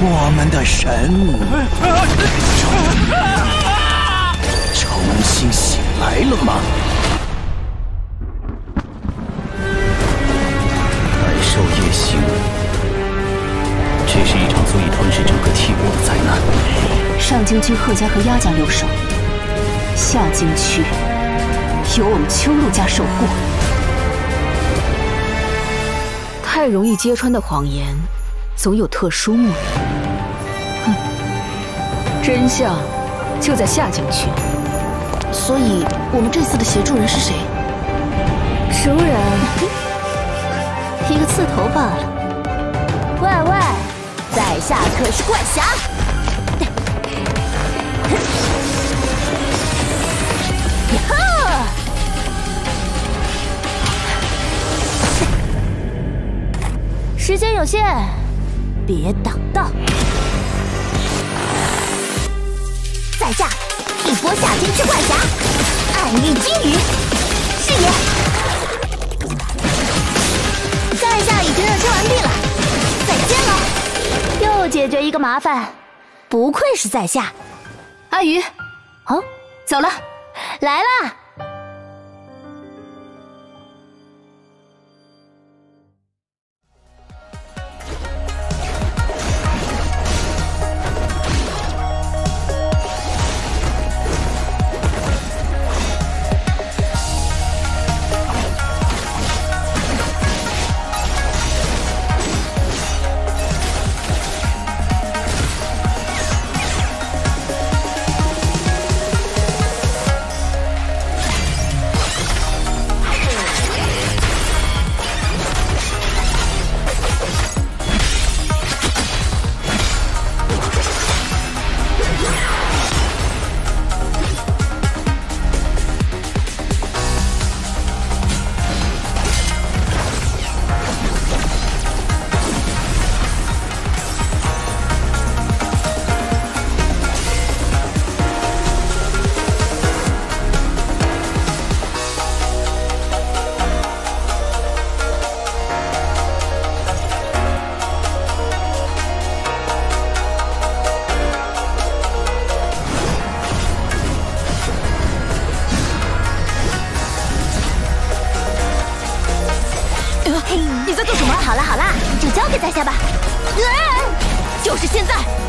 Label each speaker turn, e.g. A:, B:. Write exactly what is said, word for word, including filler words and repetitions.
A: 我们的神重新醒来了吗？百兽夜行，这是一场足以吞噬整个 T 国的灾难。
B: 上京区贺家和鸭家留守，下京区由我们秋露家守护。太容易揭穿的谎言，总有特殊目的。哼，真相就在下京区。
C: 所以，我们这次的协助人是谁？
B: 熟人，
C: 一个刺头罢了。
D: 喂喂，在下可是怪侠。呀哈！时间有限，别挡道。在下一波下京之怪侠，暗运金鱼，是也。在下已经热身完毕了，再见了。又解决一个麻烦，不愧是在下。
B: 阿鱼，
D: 哦，
B: 走了，
D: 来啦。
B: 你在做什么？
D: 好了好了，就交给在下吧。呃，就是现在！